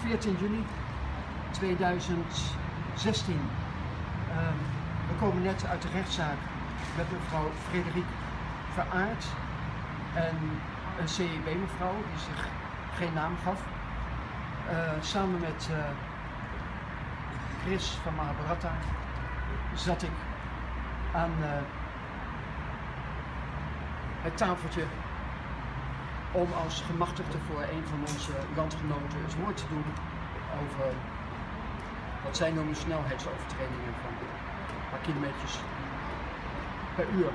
14 juni 2016. We komen net uit de rechtszaak met mevrouw Frederik Veraert en een CEB-mevrouw die zich geen naam gaf. Samen met Chris van Mahabharata zat ik aan het tafeltje om als gemachtigde voor een van onze landgenoten het woord te doen over wat zij noemen snelheidsovertredingen van een paar kilometers per uur.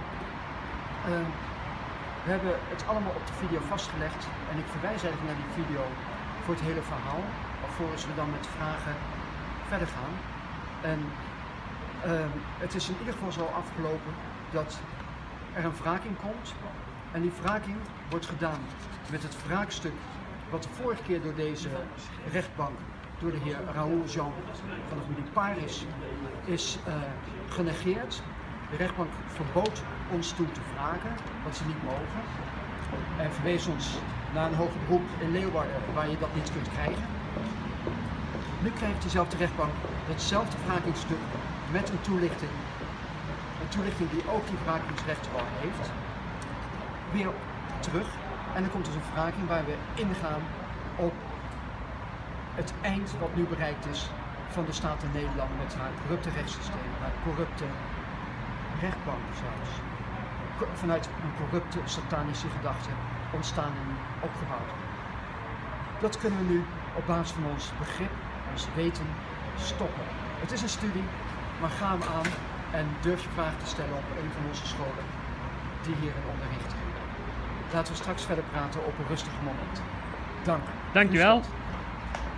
We hebben het allemaal op de video vastgelegd en ik verwijs eigenlijk naar die video voor het hele verhaal, alvorens we dan met vragen verder gaan. En het is in ieder geval zo afgelopen dat er een wraking komt en die wraking wordt gedaan met het wraakstuk wat de vorige keer door deze rechtbank, door de heer Raoul Jean van de familie Paris is genegeerd. De rechtbank verbood ons toen te wraken, wat ze niet mogen, en verwees ons naar een hoger beroep in Leeuwarden waar je dat niet kunt krijgen. Nu krijgt diezelfde rechtbank datzelfde wrakingsstuk met een toelichting die ook die wrakingsrechten al heeft, weer terug. En dan komt dus een wraking waar we ingaan op het eind wat nu bereikt is van de staat in Nederland met haar corrupte rechtssysteem, haar corrupte rechtbank zelfs. Vanuit een corrupte satanische gedachte ontstaan en opgebouwd. Dat kunnen we nu op basis van ons begrip, ons weten, stoppen. Het is een studie, maar ga hem aan en durf je vragen te stellen op een van onze scholen die hierin onderrichten. Laten we straks verder praten op een rustig moment. Dank. Dankjewel.